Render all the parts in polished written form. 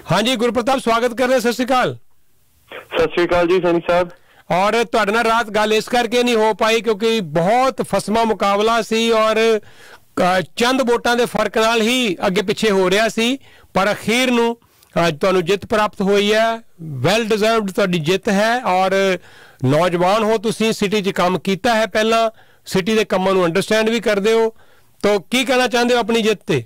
हाँ जी गुरप्रताप, स्वागत कर रहे हैं। सत श्री अकाल। सत श्री अकाल जी सैनी साहब। और तुहाडे नाल रात गल इस करके नहीं हो पाई क्योंकि बहुत फसमा मुकाबला सी और चंद वोटां दे फर्क नाल ही अगे पिछे हो रहा सी, पर अखीर नूं तुहानूं जित प्राप्त हुई है। वैल डिजर्वड तुहाडी जित है और नौजवान हो, तुसीं सिटी च काम कीता है, पहला सिटी दे कम्मां नूं अंडरस्टैंड भी करदे हो, तो की कहना चाहते हो अपनी जित ते?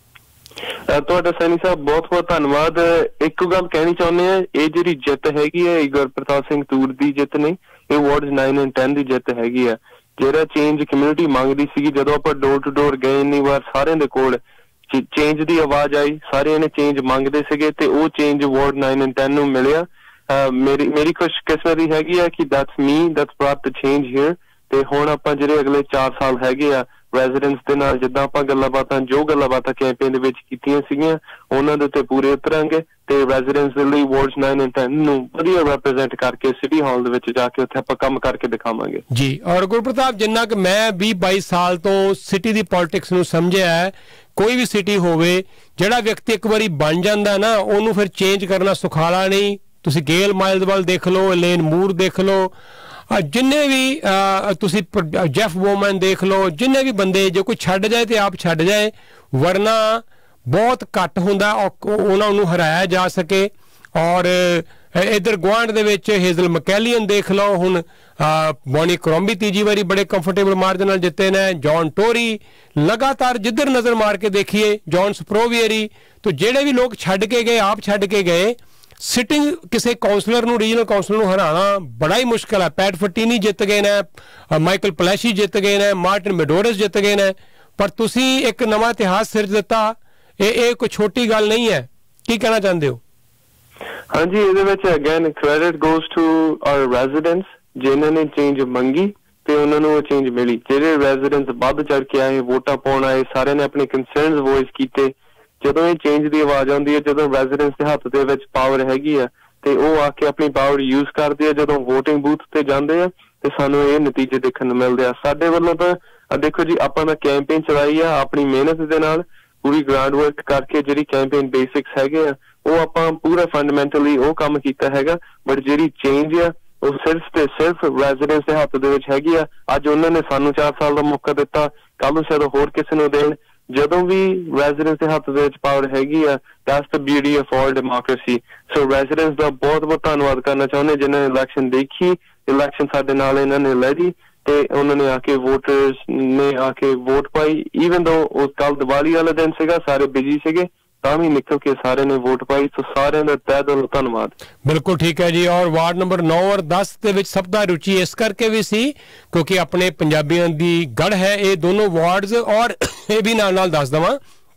ਤੁਹਾਡਾ सैनी साहब बहुत बहुत धन्यवाद। एक गल कहनी चाਹੁੰਦੇ ਆ, ਇਹ ਜਿਹੜੀ ਜਿੱਤ ਹੈਗੀ ਹੈ ਗੁਰਪ੍ਰਤਾਪ ਸਿੰਘ ਤੂਰ ਦੀ ਜਿੱਤ ਨਹੀਂ, ਇਹ ਵਾਰਡਸ 9 and 10 ਦੀ ਜਿੱਤ ਹੈਗੀ ਆ। ਜਿਹੜਾ ਚੇਂਜ ਕਮਿਊਨਿਟੀ ਮੰਗਦੀ ਸੀਗੀ, ਜਦੋਂ ਆਪਾਂ ਡੋਰ ਟੂ ਡੋਰ ਗਏ ਇੰਨੀ ਵਾਰ ਸਾਰਿਆਂ ਦੇ ਕੋਲ ਚੇਂਜ ਦੀ ਆਵਾਜ਼ ਆਈ, ਸਾਰਿਆਂ ਨੇ ਚੇਂਜ ਮੰਗਦੇ ਸੀਗੇ ਤੇ ਉਹ ਚੇਂਜ ਵਾਰਡ 9 and 10 ਨੂੰ ਮਿਲਿਆ। ਮੇਰੀ ਖੁਸ਼ਕਿਸਮਤੀ ਹੈਗੀ ਆ ਕਿ that's me that's brought the change here। ਤੇ ਹੁਣ ਆਪਾਂ ਜਿਹੜੇ ਅਗਲੇ 4 ਸਾਲ ਹੈਗੇ ਆ ਰੈਜ਼ੀਡੈਂਟਸ ਦੇ ਨਾਲ ਜਿੱਦਾਂ ਆਪਾਂ ਗੱਲਾਂ ਬਾਤਾਂ ਕੈਂਪੇਨ ਦੇ ਵਿੱਚ ਕੀਤੀਆਂ ਸੀਗੀਆਂ, ਉਹਨਾਂ ਦੇ ਉੱਤੇ ਪੂਰੇ ਉਤਰਾਂਗੇ ਤੇ ਰੈਜ਼ੀਡੈਂਟਸ ਦੇ ਲਈ ਵਾਰਡਸ 9 and 10 ਨੂੰ ਵਧੀਆ ਰਿਪਰੈਜ਼ੈਂਟ ਕਰਕੇ ਸਿਟੀ ਹਾਲ ਦੇ ਵਿੱਚ ਜਾ ਕੇ ਉੱਥੇ ਆਪਾਂ ਕੰਮ ਕਰਕੇ ਦਿਖਾਵਾਂਗੇ ਜੀ। ਔਰ ਗੁਰਪ੍ਰਤਾਪ, ਜਿੰਨਾ ਕਿ ਮੈਂ 20-22 ਸਾਲ ਤੋਂ ਸਿਟੀ ਦੀ ਪੋਲਿਟਿਕਸ ਨੂੰ ਸਮਝਿਆ ਹੈ, ਕੋਈ ਵੀ ਸਿਟੀ ਹੋਵੇ ਜਿਹੜਾ ਵਿਅਕਤੀ ਇੱਕ ਵਾਰੀ ਬਣ ਜਾਂਦਾ ਨਾ, ਉਹਨੂੰ ਫਿਰ ਚੇਂਜ ਕਰਨਾ ਸੁਖਾਲਾ ਨਹੀਂ। ਤੁਸੀਂ ਗੇਲ ਮਾਈਲਦਵਾਲ ਦੇਖ ਲਓ, ਲੇਨ ਮੂਰ ਦੇਖ ਲਓ, जिन्ने भी तुसी जेफ वोमैन देख लो, जिन्ने भी बंदे जो कोई छड्ड जाए तो आप छड्ड जाए, वरना बहुत घट हुंदा उन्होंने हराया जा सके। और इधर गुआंढ दे विच हेजल मैकेलियन देख लो, हुण बॉनी क्रॉम्बी तीजी बारी बड़े कंफर्टेबल मार्जिन नाल जिते ने। जॉन टोरी लगातार जिधर नज़र मार के देखिए, जॉन स्प्रोवियरी, तो जेड़े भी लोग छड्ड के गए, आप छड्ड के गए। सिटिंग किसी कौंसलर नूं, रीजनल कौंसलर नूं हराना बड़ा ही मुश्किल है। पैट फटीनी जित गए ने, माइकल पलैशी जित गए ने, मार्टिन मेडोरस जित गए ने, पर तुसी एक नवा इतिहास सिरज दिता। ये कोई छोटी गल नहीं है, की कहना चाहते हो? हाँ जी, ਇਹਦੇ ਵਿੱਚ again credit goes to our residents ਜਿਨ੍ਹਾਂ ਨੇ ਚੇਂਜ ਮੰਗੀ ਤੇ ਉਹਨਾਂ ਨੂੰ ਉਹ ਚੇਂਜ ਮਿਲੀ। ਜਿਹੜੇ ਰੈਜ਼ੀਡੈਂਟਸ ਵੱਧ ਚੜ ਕੇ ਆਏ, ਵੋਟਾਂ ਪਾਉਣ ਆਏ, ਸਾਰਿਆਂ ਨੇ ਆਪਣੇ ਕੰਸਰਨਸ ਵੌਇਸ ਕੀਤੇ। ਜਦੋਂ ਇਹ ਚੇਂਜ ਦੀ ਆਵਾਜ਼ ਆਉਂਦੀ ਹੈ, ਜਦੋਂ ਰੈਜ਼ੀਡੈਂਟਸ ਦੇ ਹੱਥ ਦੇ ਵਿੱਚ ਪਾਵਰ ਹੈਗੀ ਆ ਤੇ ਉਹ ਆ ਕੇ ਆਪਣੀ ਪਾਵਰ ਯੂਜ਼ ਕਰਦੇ ਆ, ਜਦੋਂ ਵੋਟਿੰਗ ਬੂਥ ਤੇ ਜਾਂਦੇ ਆ ਤੇ ਸਾਨੂੰ ਇਹ ਨਤੀਜੇ ਦੇਖਣ ਨੂੰ ਮਿਲਦੇ ਆ। ਸਾਡੇ ਵੱਲੋਂ ਤਾਂ ਦੇਖੋ ਜੀ, ਆਪਾਂ ਨੇ ਕੈਂਪੇਨ ਚਲਾਈ ਆ ਆਪਣੀ ਮਿਹਨਤ ਦੇ ਨਾਲ, ਪੂਰੀ ਗਰਾਊਂਡ ਵਰਕ ਕਰਕੇ। ਜਿਹੜੀ ਕੈਂਪੇਨ ਬੇਸਿਕਸ ਹੈਗੇ ਆ ਉਹ ਆਪਾਂ ਪੂਰਾ ਫੰਡਾਮੈਂਟਲੀ ਉਹ ਕੰਮ ਕੀਤਾ ਹੈਗਾ, ਬਟ ਜਿਹੜੀ ਚੇਂਜ ਆ ਉਹ ਸਿਰਫ ਤੇ ਸਿਰਫ ਰੈਜ਼ੀਡੈਂਟਸ ਦੇ ਹੱਥ ਦੇ ਵਿੱਚ ਹੈਗੀ ਆ। ਅੱਜ ਉਹਨਾਂ ਨੇ ਸਾਨੂੰ 4 ਸਾਲ ਦਾ ਮੌਕਾ ਦਿੱਤਾ, ਕੱਲ ਨੂੰ ਸ਼ਾਇਦ ਹੋਰ ਕਿਸੇ ਨੂੰ ਦੇਣ। ਜਦੋਂ ਵੀ ਰੈਜ਼ੀਡੈਂਟਸ ਦੇ ਹੱਥ ਦੇ ਵਿੱਚ ਪਾਵਰ ਹੈਗੀ ਆ, that's the beauty of all democracy. So residents ਦਾ ਬਹੁਤ ਬਹੁਤ ਧੰਨਵਾਦ ਕਰਨਾ ਚਾਹੁੰਦੇ ਜਿਨ੍ਹਾਂ ਨੇ ਇਲੈਕਸ਼ਨ ਦੇਖੀ, ਇਲੈਕਸ਼ਨ ਸਾਡੇ ਨਾਲ ਇਹਨਾਂ ਨੇ ਲੜੀ ਤੇ ਉਹਨਾਂ ਨੇ ਆ ਕੇ ਵੋਟਰਸ ਨੇ ਆ ਕੇ ਵੋਟ ਪਾਈ। ਈਵਨ ਦੋ ਉਹ ਕੱਲ ਦੀਵਾਲੀ ਵਾਲਾ ਦਿਨ ਸੀਗਾ, ਸਾਰੇ ਬਿਜੀ ਸੀਗੇ, ਤਾਂ ਵੀ ਨਿਕਲ ਕੇ ਸਾਰਿਆਂ ਨੇ ਵੋਟ ਪਾਈ। ਸੋ ਸਾਰਿਆਂ ਦਾ ਤਹਿ ਦਿਲੋਂ ਧੰਨਵਾਦ। बिल्कुल ठीक है जी। और वार्ड नंबर 9 और 10 ਦੇ ਵਿੱਚ ਸਭ ਦਾ रुचि इस करके भी सी क्योंकि अपने पंजाबियों ਦੀ गढ़ है ये दोनों वार्ड्स। और ये भी नाल दस दवां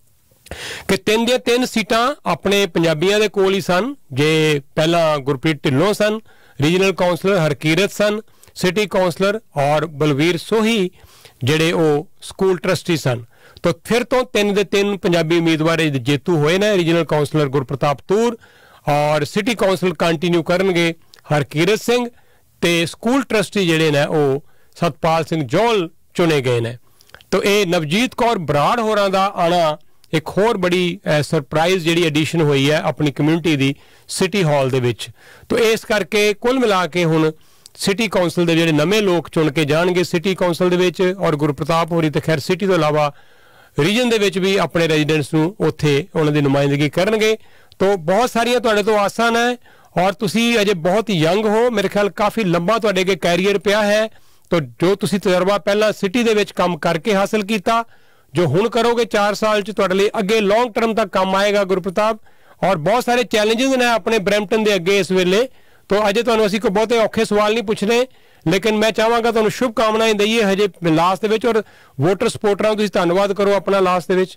कि 3 ਦੀਆਂ 3 सीटां अपने पंजाबियों ਦੇ ਕੋਲ ही सन। जे पहला गुरप्रीत ढिल्लों सन, रीजनल काउंसलर हरकीरत सन, सिटी काउंसलर और बलवीर सोही ਜਿਹੜੇ ਉਹ ਸਕੂਲ ਟਰਸਟੀ ਸਨ। तो फिर तो 3 ਦੇ 3 पंजाबी उम्मीदवार जेतू होए ने। रीजनल काउंसलर गुरप्रताप तूर और सिटी काउंसल कंटिन्यू करनगे हरकीरत सिंह ते स्कूल ट्रस्टी जिहड़े ने ਉਹ सतपाल सिंह जोल चुने गए ने। तो ये नवजीत कौर बराड़ होरां दा आना एक होर बड़ी सरप्राइज जिहड़ी एडिशन हुई है अपनी कम्यूनिटी दी सिटी हॉल दे विच। तो इस करके कुल मिला के हुण सिटी काउंसल दे जिहड़े नਵੇਂ लोग चुन के जाणगे सिटी काउंसल दे विच। और गुरप्रताप होरी ते खैर सिटी तो इलावा रीजन दे विच भी अपने रेजिडेंट्स नूं उत्थे उन्हां दी नुमाइंदगी करनगे। तो बहुत सारियां तुहाडे तो आसां ने और तुसी अजे बहुत यंग हो, मेरे ख्याल काफ़ी लंबा तुहाडे अगे कैरियर पिया है। तो जो तुसी तजर्बा पहला सिटी दे विच काम करके हासिल कीता, जो हुण करोगे 4 साल च तुहाडे लई अगे लॉन्ग टर्म तक काम आएगा गुरप्रताप। और बहुत सारे चैलेंजेस ने अपने ब्रैम्पटन दे अगे इस वेले। तो अजे तुहानूं असीं कोई बहुते औखे सवाल नहीं पुछने, लेकिन मैं चाहांगा तुहानूं शुभ कामनाएं दईए हजे लास्ट दे विच। और वोटर सपोर्टरां तुसीं धन्नवाद करो अपना लास्ट दे विच।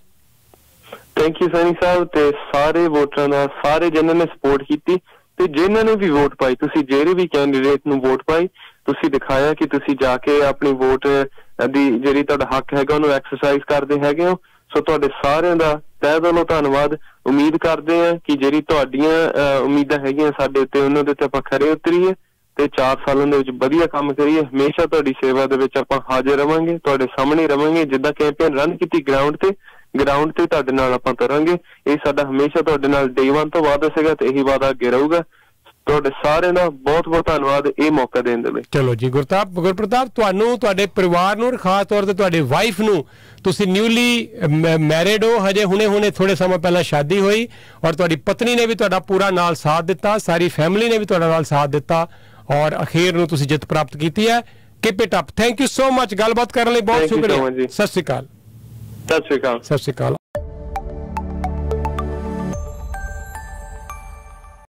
थैंक यू सैनी साहब ते सारे वोटरां दा, सारे जिन्हां ने सपोर्ट कीती ते जिन्हां ने भी वोट पाई। तुसीं ਜਿਹੜੇ ਵੀ कैंडीडेट ਨੂੰ वोट पाई, ਤੁਸੀਂ ਦਿਖਾਇਆ ਕਿ ਤੁਸੀਂ ਜਾ ਕੇ ਆਪਣੀ ਵੋਟ ਦੀ ਜਿਹੜੀ ਤੁਹਾਡਾ ਹੱਕ ਹੈਗਾ ਉਹਨੂੰ ਐਕਸਰਸਾਈਜ਼ ਕਰਦੇ ਹੈਗੇ ਹੋ। ਸੋ ਤੁਹਾਡੇ ਸਾਰਿਆਂ ਦਾ ਤਹਿ ਦਿਲੋਂ ਧੰਨਵਾਦ। ਉਮੀਦ ਕਰਦੇ ਹਾਂ ਕਿ ਜਿਹੜੀ ਤੁਹਾਡੀਆਂ ਉਮੀਦਾਂ ਹੈਗੀਆਂ ਸਾਡੇ ਉੱਤੇ, ਉਹਨਾਂ ਦੇ ਉੱਤੇ ਆਪਾਂ ਖਰੇ ਉਤਰੀਏ ਤੇ 4 ਸਾਲਾਂ ਦੇ ਵਿੱਚ ਵਧੀਆ ਕੰਮ ਕਰੀਏ। ਹਮੇਸ਼ਾ ਤੁਹਾਡੀ ਸੇਵਾ ਦੇ ਵਿੱਚ ਆਪਾਂ ਹਾਜ਼ਰ ਰਵਾਂਗੇ, ਤੁਹਾਡੇ ਸਾਹਮਣੇ ਰਵਾਂਗੇ। ਜਿੱਦਾਂ ਕੈਂਪੇਨ ਰਨ ਕੀਤੀ ਗਰਾਊਂਡ ਤੇ, ਗਰਾਊਂਡ ਤੇ ਤੁਹਾਡੇ ਨਾਲ ਆਪਾਂ ਤੁਰਾਂਗੇ। ਇਹ ਸਾਡਾ ਹਮੇਸ਼ਾ ਤੁਹਾਡੇ ਨਾਲ day 1 ਤੋਂ ਵਾਅਦਾ ਸੀਗਾ ਤੇ ਇਹੀ ਵਾਅਦਾ ਅੱਗੇ ਰਹੂਗਾ। ਤੁਹਾਡੇ ਸਾਰਿਆਂ ਦਾ ਬਹੁਤ ਬਹੁਤ ਧੰਨਵਾਦ ਇਹ ਮੌਕਾ ਦੇਣ ਦੇ ਲਈ। ਚਲੋ ਜੀ ਗੁਰਪ੍ਰਤਾਪ, ਤੁਹਾਨੂੰ, ਤੁਹਾਡੇ ਪਰਿਵਾਰ ਨੂੰ, ਖਾਸ ਤੌਰ ਤੇ ਤੁਹਾਡੇ ਵਾਈਫ ਨੂੰ, ਤੁਸੀਂ ਨਿਊਲੀ ਮੈਰਿਡ ਹੋ, ਹਜੇ ਹੁਣੇ ਥੋੜੇ ਸਮਾਂ ਪਹਿਲਾਂ ਸ਼ਾਦੀ ਹੋਈ, ਔਰ ਤੁਹਾਡੀ ਪਤਨੀ ਨੇ ਵੀ ਤੁਹਾਡਾ ਪੂਰਾ ਨਾਲ ਸਾਥ ਦਿੱਤਾ, ਸਾਰੀ ਫੈਮਿਲੀ ਨੇ ਵੀ ਤੁਹਾਡਾ ਨਾਲ ਸਾਥ ਦਿੱਤਾ, ਔਰ ਅਖੀਰ ਨੂੰ ਤੁਸੀਂ ਜਿੱਤ ਪ੍ਰਾਪਤ ਕੀਤੀ ਹੈ। Keep it up. Thank you so much. ਗੱਲਬਾਤ ਕਰਨ ਲਈ ਬਹੁਤ ਸ਼ੁਕਰੀਆ। ਸਤਿ ਸ਼੍ਰੀ ਅਕਾਲ। ਸਤਿ ਸ਼੍ਰੀ ਅਕਾਲ।